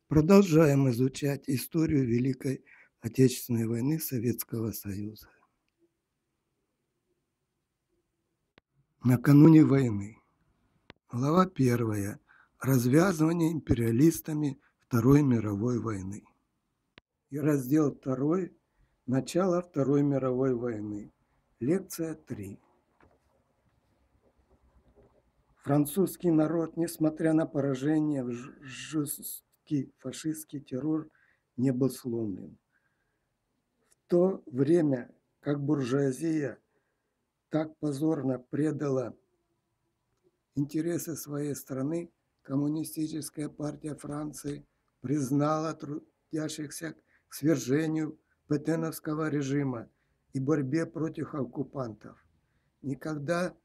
Продолжаем изучать историю Великой Отечественной войны Советского Союза. Накануне войны. Глава 1. Развязывание империалистами Второй мировой войны. И раздел 2. Начало Второй мировой войны. Лекция 3. Французский народ, несмотря на поражение в жесткий фашистский террор, не был сломлен. В то время, как буржуазия так позорно предала интересы своей страны, Коммунистическая партия Франции признала трудящихся к свержению петеновского режима и борьбе против оккупантов. Никогда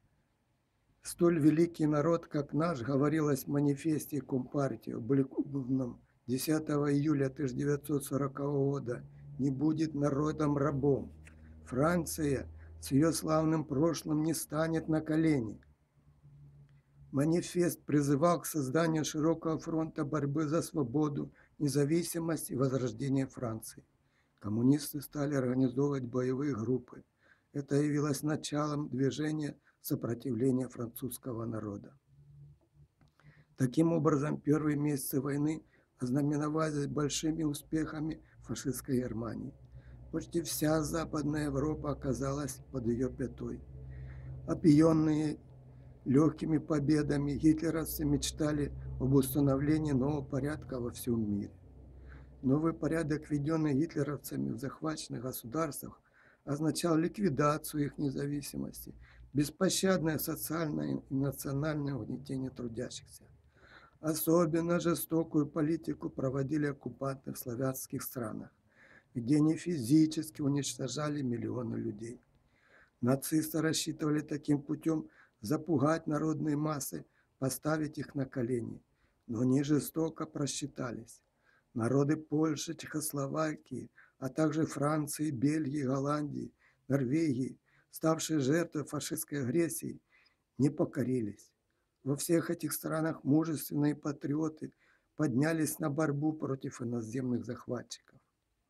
столь великий народ, как наш, говорилось в манифесте Компартии, опубликованном 10 июля 1940 года, не будет народом-рабом. Франция с ее славным прошлым не станет на колени. Манифест призывал к созданию широкого фронта борьбы за свободу, независимость и возрождение Франции. Коммунисты стали организовывать боевые группы. Это явилось началом движения сопротивления французского народа. Таким образом, первые месяцы войны ознаменовались большими успехами фашистской Германии. Почти вся Западная Европа оказалась под ее пятой. Опьяненные легкими победами гитлеровцы мечтали об установлении нового порядка во всем мире. Новый порядок, введенный гитлеровцами в захваченных государствах, означал ликвидацию их независимости, беспощадное социальное и национальное угнетение трудящихся. Особенно жестокую политику проводили оккупанты в славянских странах, где они физически уничтожали миллионы людей. Нацисты рассчитывали таким путем запугать народные массы, поставить их на колени, но они жестоко просчитались. Народы Польши, Чехословакии, а также Франции, Бельгии, Голландии, Норвегии, ставшие жертвой фашистской агрессии, не покорились. Во всех этих странах мужественные патриоты поднялись на борьбу против иноземных захватчиков.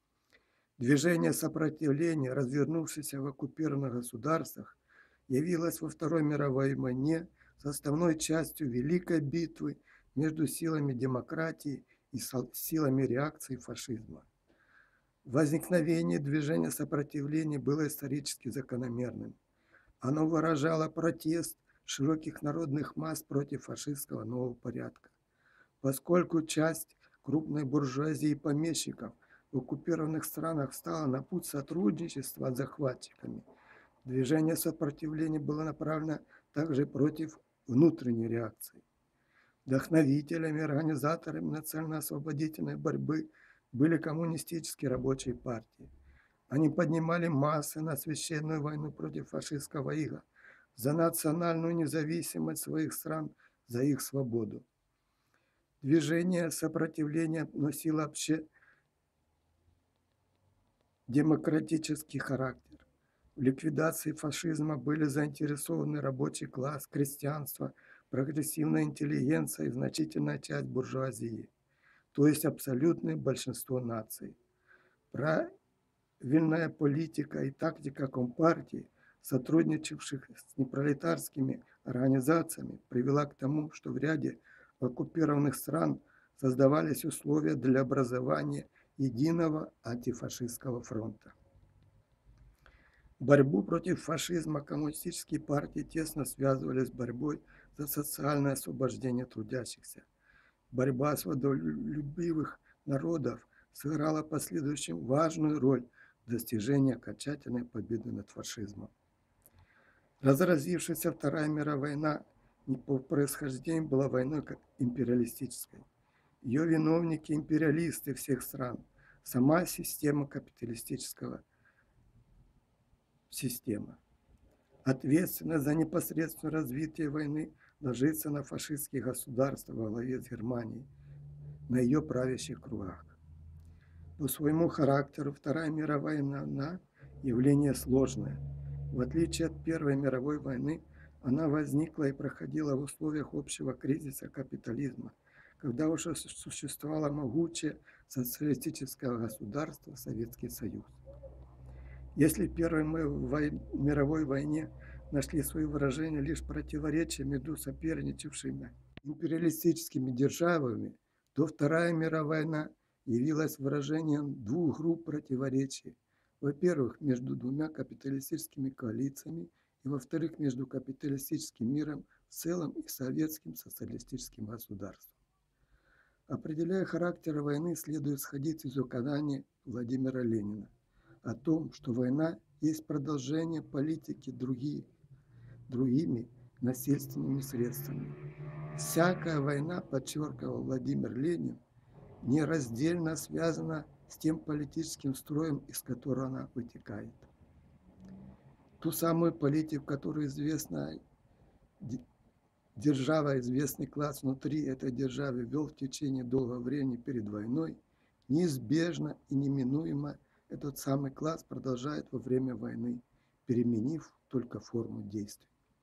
Движение сопротивления, развернувшееся в оккупированных государствах, явилось во Второй мировой войне составной частью великой битвы между силами демократии и силами реакции фашизма. Возникновение движения сопротивления было исторически закономерным. Оно выражало протест широких народных масс против фашистского нового порядка. Поскольку часть крупной буржуазии и помещиков в оккупированных странах встала на путь сотрудничества с захватчиками, движение сопротивления было направлено также против внутренней реакции. Вдохновителями и организаторами национально-освободительной борьбы были коммунистические рабочие партии. Они поднимали массы на священную войну против фашистского ига, за национальную независимость своих стран, за их свободу. Движение сопротивления носило общедемократический характер. В ликвидации фашизма были заинтересованы рабочий класс, крестьянство, прогрессивная интеллигенция и значительная часть буржуазии, то есть абсолютное большинство наций. Правильная политика и тактика Компартии, сотрудничавших с непролетарскими организациями, привела к тому, что в ряде оккупированных стран создавались условия для образования единого антифашистского фронта. Борьбу против фашизма коммунистические партии тесно связывали с борьбой за социальное освобождение трудящихся. Борьба свободолюбивых народов сыграла в последующем важную роль в достижении окончательной победы над фашизмом. Разразившаяся Вторая мировая война не по происхождению была войной империалистической. Ее виновники – империалисты всех стран, сама система капиталистического система. Ответственность за непосредственное развитие войны ложится на фашистские государства во главе с Германией, на ее правящих кругах. По своему характеру Вторая мировая война – явление сложное. В отличие от Первой мировой войны, она возникла и проходила в условиях общего кризиса капитализма, когда уже существовало могучее социалистическое государство Советский Союз. Если в Первой мировой войне нашли свое выражение лишь противоречия между соперничавшими империалистическими державами, то Вторая мировая война явилась выражением двух групп противоречий. Во-первых, между двумя капиталистическими коалициями, и во-вторых, между капиталистическим миром в целом и советским социалистическим государством. Определяя характер войны, следует сходить из указаний Владимира Ленина о том, что война есть продолжение политики другими насильственными средствами. Всякая война, подчеркивал Владимир Ленин, нераздельно связана с тем политическим строем, из которого она вытекает. Ту самую политику, которую известна держава, известный класс внутри этой державы вел в течение долгого времени перед войной, неизбежно и неминуемо этот самый класс продолжает во время войны, переменив только форму действий.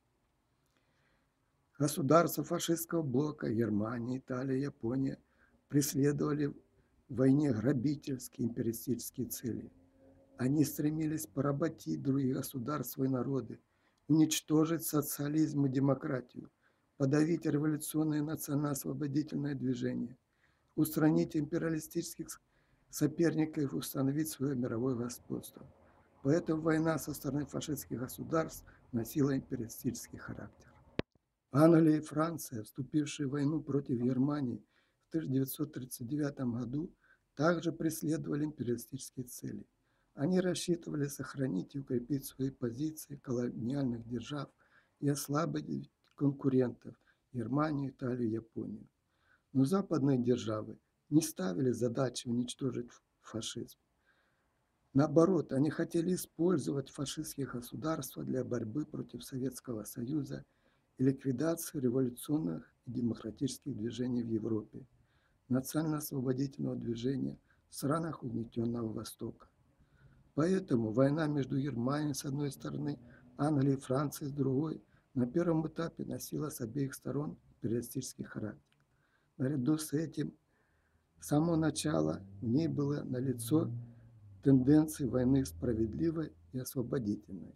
Государства фашистского блока Германия, Италия, Япония преследовали в войне грабительские империалистические цели. Они стремились поработить другие государства и народы, уничтожить социализм и демократию, подавить революционное национально-освободительное движение, устранить империалистических соперников и установить свое мировое господство. Поэтому война со стороны фашистских государств носила империалистический характер. Англия и Франция, вступившие в войну против Германии в 1939 году, также преследовали империалистические цели. Они рассчитывали сохранить и укрепить свои позиции колониальных держав и ослабить конкурентов – Германию, Италию, Японию. Но западные державы не ставили задачи уничтожить фашизм. Наоборот, они хотели использовать фашистские государства для борьбы против Советского Союза и ликвидации революционных и демократических движений в Европе, национально-освободительного движения в странах угнетенного Востока. Поэтому война между Германией с одной стороны, Англией и Францией с другой на первом этапе носила с обеих сторон империалистический характер. Наряду с этим с самого начала в ней было налицо тенденции войны справедливой и освободительной.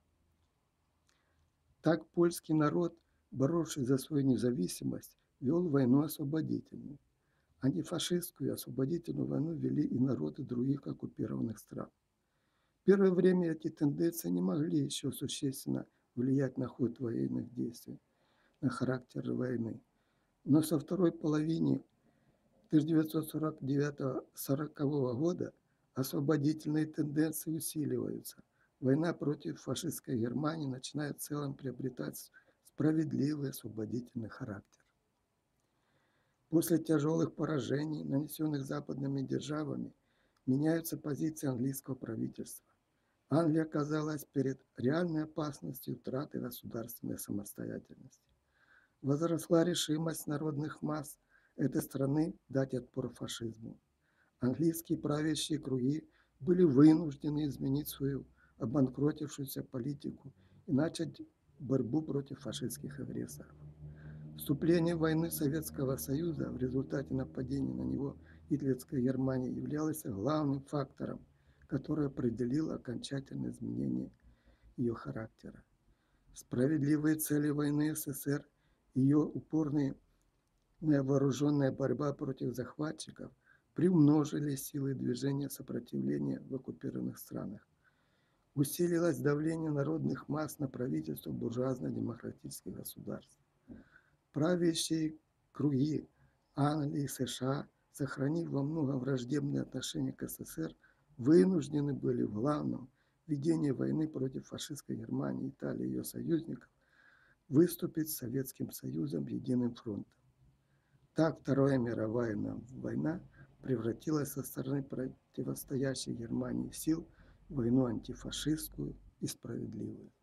Так польский народ, боровшись за свою независимость, вел войну освободительную. Антифашистскую и освободительную войну вели и народы других оккупированных стран. В первое время эти тенденции не могли еще существенно влиять на ход военных действий, на характер войны. Но со второй половины 1940 года освободительные тенденции усиливаются. Война против фашистской Германии начинает в целом приобретать справедливый освободительный характер. После тяжелых поражений, нанесенных западными державами, меняются позиции английского правительства. Англия оказалась перед реальной опасностью утраты государственной самостоятельности. Возросла решимость народных масс этой страны дать отпор фашизму. Английские правящие круги были вынуждены изменить свою обанкротившуюся политику и начать борьбу против фашистских агрессоров. Вступление в войну Советского Союза в результате нападения на него гитлеровской Германии являлось главным фактором, который определил окончательное изменение ее характера. Справедливые цели войны СССР, ее упорная вооруженная борьба против захватчиков приумножили силы движения сопротивления в оккупированных странах. Усилилось давление народных масс на правительство буржуазно-демократических государств. Правящие круги Англии и США, сохранив во многом враждебные отношения к СССР, вынуждены были в главном ведении войны против фашистской Германии, Италии и ее союзников выступить с Советским Союзом единым фронтом. Так Вторая мировая война превратилась со стороны противостоящих Германии сил в войну антифашистскую и справедливую.